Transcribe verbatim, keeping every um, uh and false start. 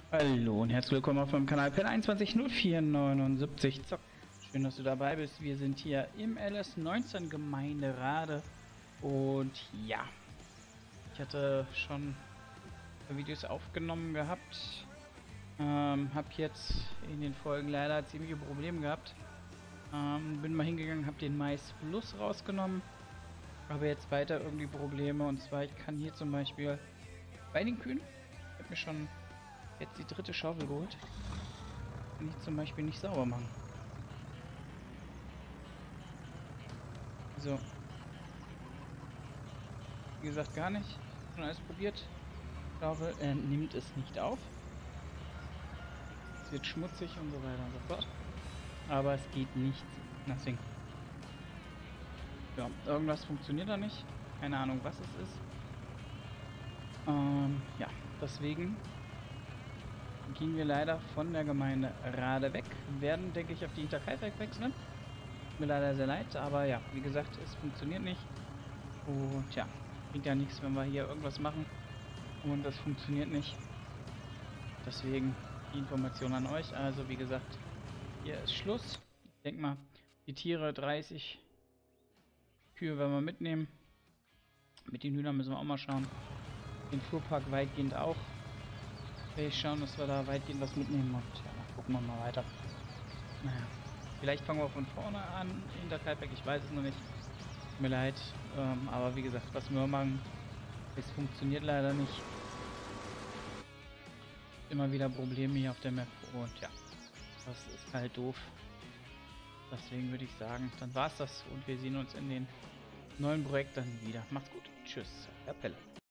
Hallo und herzlich willkommen auf meinem Kanal Pen eins zwei null vier neun sieben Zock. Schön, dass du dabei bist. Wir sind hier im L S neunzehn Gemeinderade und ja, ich hatte schon Videos aufgenommen gehabt, ähm, habe jetzt in den Folgen leider ziemliche Probleme gehabt. Ähm, bin mal hingegangen, habe den Mais Plus rausgenommen, habe jetzt weiter irgendwie Probleme, und zwar ich kann hier zum Beispiel bei den Kühen, ich habe mir schon jetzt die dritte Schaufel geholt, kann ich zum Beispiel nicht sauber machen. So. Wie gesagt, gar nicht. Schon alles probiert. Schaufel äh, nimmt es nicht auf. Es wird schmutzig und so weiter und so fort. Aber es geht nicht. Deswegen. Ja, irgendwas funktioniert da nicht. Keine Ahnung, was es ist. Ähm, ja, deswegen gehen wir leider von der Gemeinde Rade weg. Werden, denke ich, auf die Hinterkaifeck wechseln. Mir leider sehr leid, aber ja, wie gesagt, es funktioniert nicht. Und ja, bringt ja nichts, wenn wir hier irgendwas machen und das funktioniert nicht. Deswegen die Information an euch. Also wie gesagt, hier ist Schluss. Ich denke mal, die Tiere, dreißig Kühe werden wir mitnehmen. Mit den Hühnern müssen wir auch mal schauen. Den Fuhrpark weitgehend auch. Will ich schauen, dass wir da weitgehend was mitnehmen, und ja, dann gucken wir mal weiter. Naja, vielleicht fangen wir von vorne an, hinter Kalbeck, ich weiß es noch nicht. Tut mir leid, ähm, aber wie gesagt, was wir machen, es funktioniert leider nicht. Immer wieder Probleme hier auf der Map und ja, das ist halt doof. Deswegen würde ich sagen, dann war's das und wir sehen uns in den neuen Projekt dann wieder. Macht's gut. Tschüss, Herr Pelle.